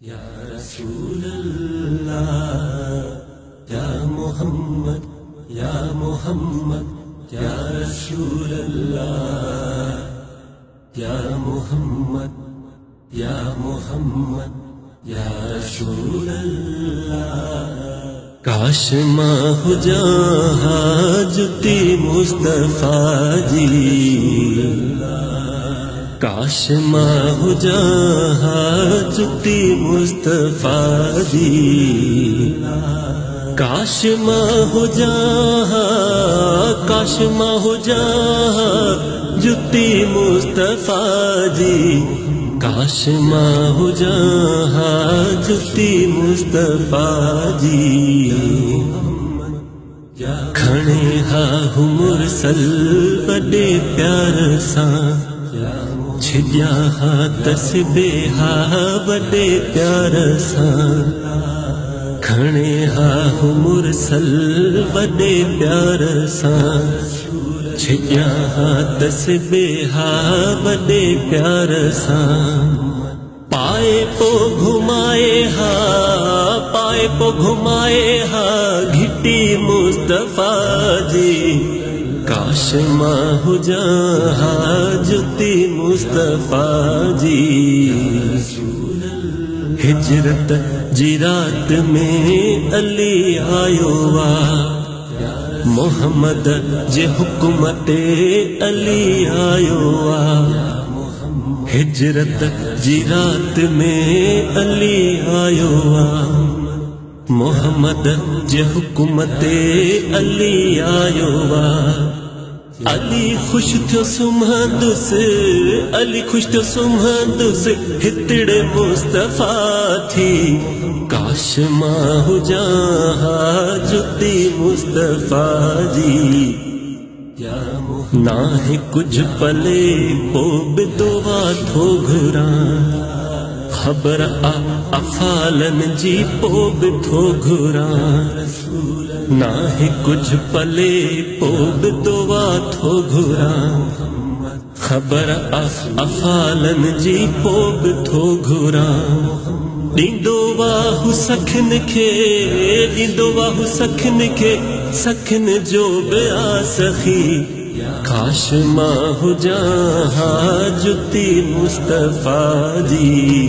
या रसूल अल्लाह, या मोहम्मद, या मोहम्मद, या रसूल अल्लाह, या मोहम्मद, या मोहम्मद, या रसूल अल्लाह। काश माँ हो जहाँ जुती मुस्तफा जी, काश माँ हो जहाँ जुती मुस्तफा जी, काश माँ हो जहाँ, काश माँ हो जहाँ जुती मुस्तफा जी, काश माँ हो जहाँ जुती मुस्तफा जी। खणे हा मुरसल वॾे प्यार सां, छिॼा हा तस्बीहा वॾे प्यार सां, खणे हा मुरसल वॾे प्यार सां, छिॼा हा तस्बीहा वॾे प्यार सां। पाए पो घुमाए हा, पाए पो घुमाए हा घिटी मुस्तफा जी, काश माँ हो जहाँ जुती मुस्तफा जी। हिजरत जी रात में अली आयो वा, मोहम्मद जे हुकुमते अली आयो वा। हिजरत जी रात में अली आयो वा, मोहम्मद जे हुकुमते अली आयो वा। अली खुश थियो सुम्हंदुस, अली खुश थियो सुम्हंदुस हितड़े मुस्तफा थी, काश माँ हो जहाँ जुती मुस्तफा जी। नाहे कुछ पले पो बिदुआ थो घुरा, खबर अफालन जी पो बिथो घुरा। नाहे कुछ पले पो बिदुआ थो घुरा, खबर अफालन जी पो बिथो घुरा। ॾींदो वाहु सखन खे, ॾींदो वाहु सखन खे, सखन जो ॿिया सखी, काश माँ हो जहाँ जुती मुस्तफा जी।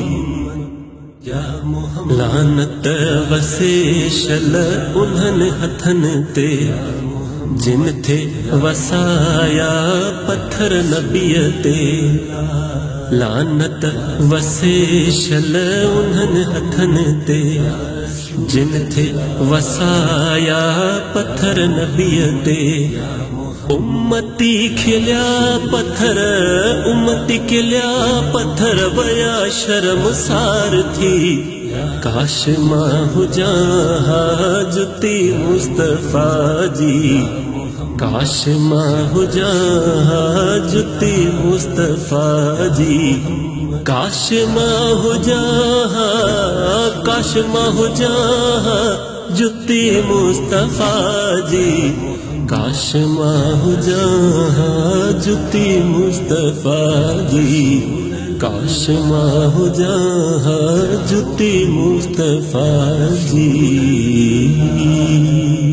लानत वसे शल उन्हनि हथनि ते, जिन थे वसाया पत्थर नबीअ ते। लानत वसे शल उन्हनि हथनि ते, जिन थे वसाया पत्थर नबीअ ते। उम्मती खिलिया पत्थर, उम्मती खिलिया पत्थर वया शर्मसार थी, काश माँ हो जहाँ जुती मुस्तफा जी, काश माँ हो जहाँ जुती मुस्तफा जी। काश माँ हो जहाँ, काश माँ हो जहाँ जुती मुस्तफा जी, काश माँ हो जहाँ जुती मुस्तफा जी, काश माँ हो जहाँ जुती मुस्तफा जी।